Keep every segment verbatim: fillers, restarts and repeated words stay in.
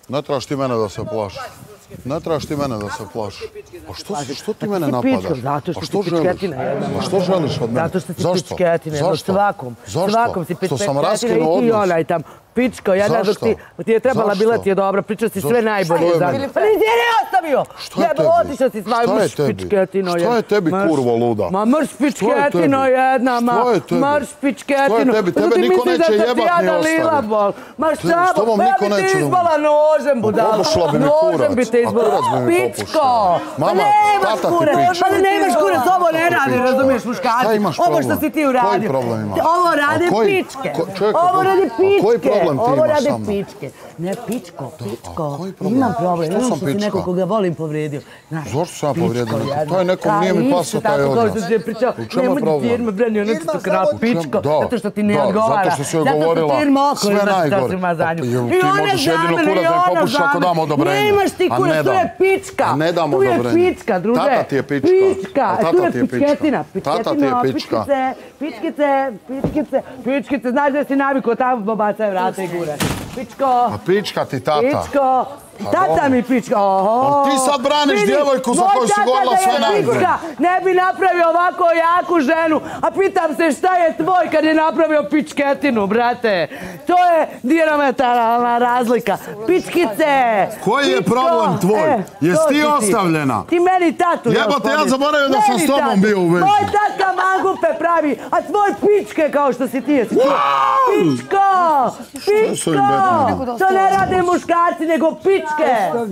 Ne trebaš ti mene da se plaši. Ne trebaš ti mene da se plaši. A što ti mene napadaš? Zato što A si što želiš? pičketina jedna. A što želiš od mene? Zato što si Zašto? pičketina jedna. Zašto? Svakom. Zašto? Svakom si Što sam pičketina raskinuo i ti odnos? onaj tam. Pičko, jedna dok ti, ti je trebala Zašto? bila ti je dobra, pričao si sve Zašto? najbolje. Što je za- meni? Pa nisi je ne ostavio! Šta je Jebo, tebi? otišao si s mojom Šta je mrš tebi? pičketino. Šta je tebi, Mrš- kurvo luda? Ma mrš Šta je pičketino tebi? jedna, ma Šta je tebi? mrš pičketino. Šta je tebi? Pa Tebe ti niko misliš neće da sam ti jebat ja ni dalila ostavit. bol? Ma Te- šta, s tobom ja niko bi ti neće da- izbala nožem, budala. Obušla bi mi kurac. Nožem bi te A izbala. kurac bi mi Pičko! popušila. Pa Mama, nemaš tata ti kurac, pička. pa nemaš kurac, ovo ne radi, pička. razumiješ, muškarci. Šta imaš Ovo problem? što si ti uradio. Koji problem imaš? Ovo rade A koji- pičke. ko- čekaj, Ovo ko- rade a koji pičke. problem ti Ovo imaš rade sa mnom? pičke. Ne, pičko, pičko. koji problem? Imam problem, Što imam sam što si pička? neko koga volim povrijedio. Znaš, Zašto sam ja pičko povrijedio nekog? jedna. Taj nekom Ka- nije mi isto pasao taj tako, kao odnos. što si je pričao, U čemu je nemoj problem? ti Irma branio, neću to kratu U čemu? pičko, Da, zato što ti ne da, odgovara. zato što si joj Zato što govorila ti Irma oko sve ima najgore. sasvima za nju. Pa jel ti I ona možeš za jedino mene, kurac i da mi ona popušiš za ako mene. dam odobrenje. Nemaš ti A kurac, ne tu dam. je pička. A ne dam Tu je odobrenje. pička, druže. Tata ti je pička. Pička, A tata tu je ti je pička. pičketina. Tata ti je Pičketino, pička. pičkice, pičkice, pičkice, pičkice. Znaš da si navikao tamo babacaju vrata i gure. Pičko. A pička ti tata. Pičko. Tata dobro. mi pička. Oho. A ti sad braniš Vidi, djevojku za moj koju si tata govorila da je sve najgore. pička, ne bi napravio ovako jaku ženu. A pitam se šta je tvoj kad je napravio pičketinu, brate. To je dijametralna razlika. Pičkice. Koji je pičko. problem tvoj? E, Jesi to ti si ostavljena? Ti meni tatu još Jebote, ja pomniš. zaboravio da sam Meni s tobom tatu. bio u vezi. Moj tata mangupe pravi, a tvoj pičke kao što si ti jesi. Pičko! su im bedni? Pičko! To ne rade muškarci, nego pičke!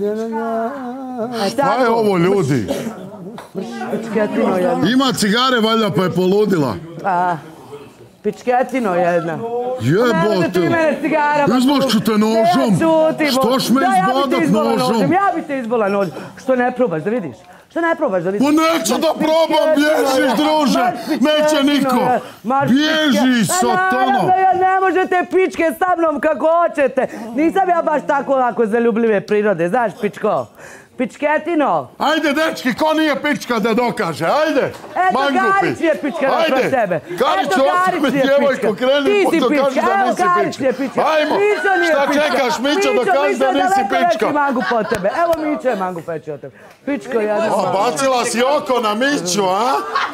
E, Šta je tako. ovo, ljudi? Pičketino jedna. Ima cigare valjda pa je poludila. A, pičketino jedna. Nemojte ti Jebote. mene cigara. pa Izbošću te Ne, nožom. šuti, bo- Štoš me Da, ja bi te izbodat izbola nožom. Ja bi te izbola nožom. Što ne probaš da vidiš? Što ne probaš da vidiš? Pa neću da probam, bježiš, druže. Neće niko. Bježi, satono. Naravno, ja ne možete pičke sa mnom kako hoćete. Nisam ja baš tako lako zaljubljive prirode, znaš, pičko. Pičketino. Ajde, dečki, ko nije pička da dokaže, ajde. Eto, Mangupi. Garić je pička napravo tebe. Garić, Eto, ostavi Garić je djevojku, pička. kreni Ti put, si dokaži pička. da Evo, nisi Garić pička. je pička. Ajmo, Mićo nije šta pička. čekaš, Mićo, dokaži da Mićo, nisi daleko pička. veći mangup od tebe. Evo, Mićo je mangup veći od tebe. Pičko jedna. A, bacila si oko na Miću, a?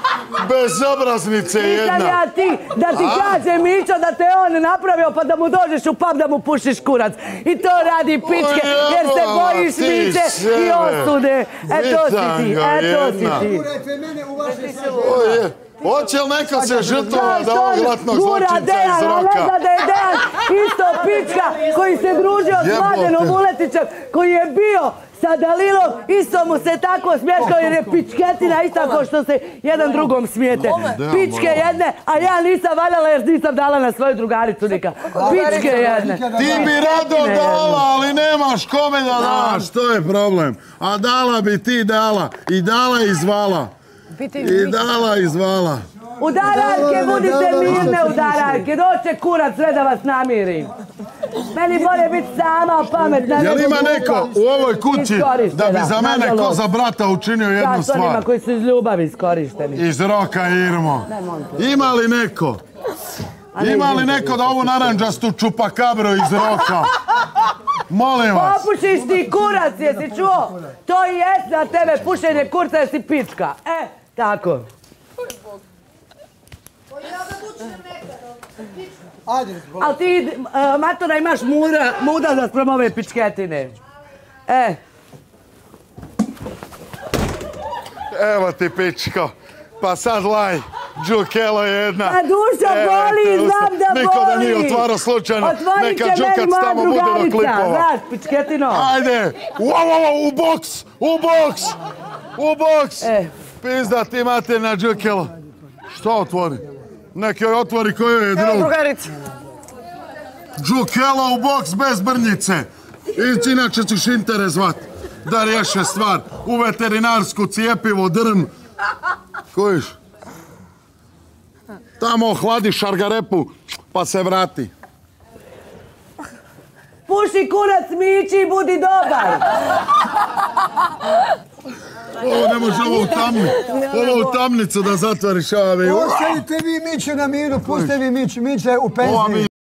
Bezobraznice Nisam jedna. ja ti, da ti kaže Mićo da te on napravio pa da mu dođeš u pub da mu pušiš kurac. I to radi pičke jer se bojiš Ti Miće i sebe. osude. E to si ti, e to si ti. Gurajte mene u vaše selo. Oje, hoće li neko se žrtvova da ovog ratnog Gura zločinca Dejan, iz a ne roka? zna da je Dejan isto pička koji se družio s Jebote. Mladenom Vuletićem, koji je bio sa Dalilom, isto mu se tako smješkao jer je pičketina isto kao što se jedan drugom smijete. Pičke jedne, a ja nisam valjala jer nisam dala na svoju drugaricu nikad. Pičke jedne. Ti bi rado dala, ali nemaš kome da daš, to je problem. A dala bi ti dala, i dala i zvala. I dala i zvala. Udararke, budite mirne udararke, doće kurac sve da vas namirim. Meni bolje biti sama pametna. Jel nego ima glupa. neko u ovoj kući Iskorištena, da bi za mene ko nažalost. za brata učinio Da, jednu s onima stvar? koji su iz ljubavi iskorišteni. Iz roka, Irmo. Ima li neko? ne, Ima li izvini. neko da ovu naranđastu čupakabru iz roka? Molim vas. Popušiš ti kurac, jesi čuo? To i jest na tebe pušenje kurca jer si pička. E, tako. Ajde, Ali ti, uh, Matora, imaš muda, muda za sprem ove pičketine. E, Evo ti pičko. Pa sad laj. Džukelo jedna. a duša Evo boli, te, znam da boli. Niko da nije otvarao slučajno. Otvorit Neka će meni džukac moja tamo bude do drugarica. klipova. Znaš, pičketino. Ajde. Wow, wow, wow, u boks. U boks. U boks. E. Pizda ti materna džukelo. Šta otvori? Nek joj otvori koju je drug. Drugarica. Džukelo u boks bez brnjice. I inače ćeš interes zvat. Da riješe stvar. U veterinarsku cijepivo, drn. Kojiš? Tamo ohladi šargarepu, pa se vrati. Puši kurac, Mići i budi dobar. Ovo ne može ovo u tamni. Ovo u tamnicu da zatvoriš ove. Ostavite vi Miće na miru, puste vi Miće, Miće u penziji.